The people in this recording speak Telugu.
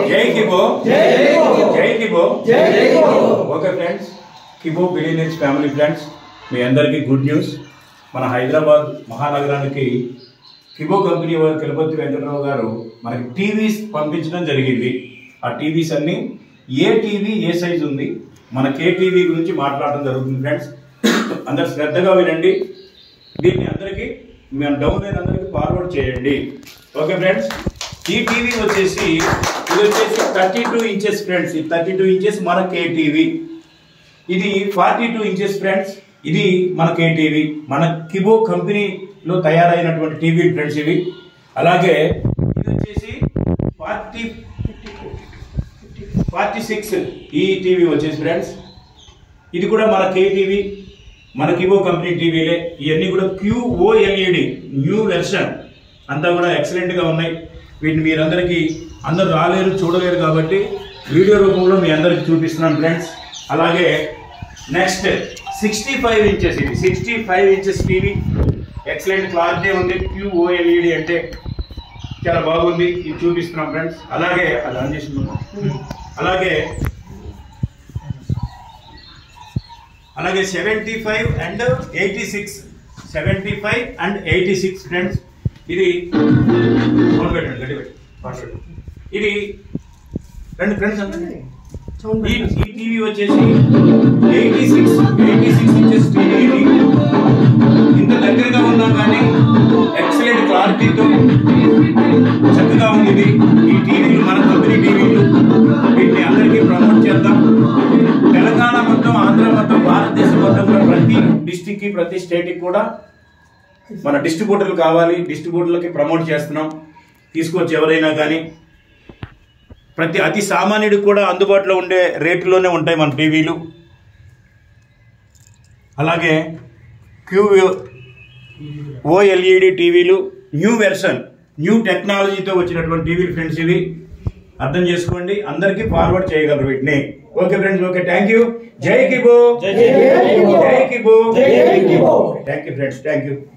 జై కిబో జై Kibo okay friends, Kibo billionaires family friends, మీ అందరికీ గుడ్ న్యూస్. మన హైదరాబాద్ మహానగరానికి కిబో కంపెనీ వారు కిబోత్వంద్రోయిడ్నెవెరోటిన్ గారు మనకి టీవీస్ పంపించడం జరిగింది. ఆ టీవీస్ అన్ని ఏ టీవీ ఏ సైజ్ ఉంది, మనకి ఏ టీవీ గురించి మాట్లాడడం జరుగుతుంది ఫ్రెండ్స్. అందరు శ్రద్ధగా వినండి. దీన్ని అందరికీ మేము డౌన్ అయిన అందరికీ ఫార్వర్డ్ చేయండి. ఓకే ఫ్రెండ్స్, ఈ టీవీ వచ్చేసి ఇది వచ్చేసి 32 ఇంచెస్ ఫ్రెండ్స్. ఈ 32 ఇంచెస్ మన కేటీవీ. ఇది 42 ఇంచెస్ ఫ్రెండ్స్. ఇది మన కేటీవీ, మన కిబో కంపెనీలో తయారైనటువంటి టీవీ ఫ్రెండ్స్ ఇవి. అలాగే ఇది వచ్చేసి 46 ఈ టీవీ వచ్చేసి ఫ్రెండ్స్. ఇది కూడా మన కేటీవీ, మన కిబో కంపెనీ టీవీలే. ఇవన్నీ కూడా QOLED న్యూ వెర్షన్, అంతా కూడా ఎక్సలెంట్గా ఉన్నాయి. వీటిని మీరందరికీ అందరూ రాలేరు, చూడలేరు కాబట్టి వీడియో రూపంలో మీ అందరికీ చూపిస్తున్నాను ఫ్రెండ్స్. అలాగే నెక్స్ట్ 65 ఇంచెస్, ఇది 65 ఇంచెస్ టీవీ, ఎక్సలెంట్ క్లారిటీ ఉంది. QOLED అంటే చాలా బాగుంది, ఇది చూపిస్తున్నాం ఫ్రెండ్స్. అలాగే అది ఆన్ చేస్తున్నాం. అలాగే 75 and 86 ఫ్రెండ్స్. ఇది ఇది రెండు ఫ్రెండ్స్ అంటే ఈ టీవీ వచ్చేసి 86 ఇంచెస్ టీవీ. ఇది ఇంత దగ్గరగా ఉన్నా కానీ ఎక్సలెంట్ క్లారిటీతో చక్కగా ఉంది. ఇది ఈ టీవీలు మన కంపెనీ టీవీలు, వీటిని అందరికీ ప్రమోట్ చేద్దాం. తెలంగాణ మొత్తం, ఆంధ్ర మొత్తం, భారతదేశం మొత్తం కూడా ప్రతి డిస్టిక్కి ప్రతి స్టేట్కి కూడా మన డిస్ట్రిబ్యూటర్లు కావాలి. డిస్ట్రిబ్యూటర్లకి ప్రమోట్ చేస్తున్నాం. తీసుకొచ్చి ఎవరైనా కానీ ప్రతి అతి సామాన్యుడికి కూడా అందుబాటులో ఉండే రేటులోనే ఉంటాయి మన టీవీలు. అలాగే QOLED టీవీలు, న్యూ వెర్షన్, న్యూ టెక్నాలజీతో వచ్చినటువంటి టీవీలు ఫ్రెండ్స్. ఇవి అర్థం చేసుకోండి, అందరికీ ఫార్వర్డ్ చేయగలరు వీటిని. Okay friends, okay, thank you. జై కిబో, జై Kibo, thank you friends, thank you.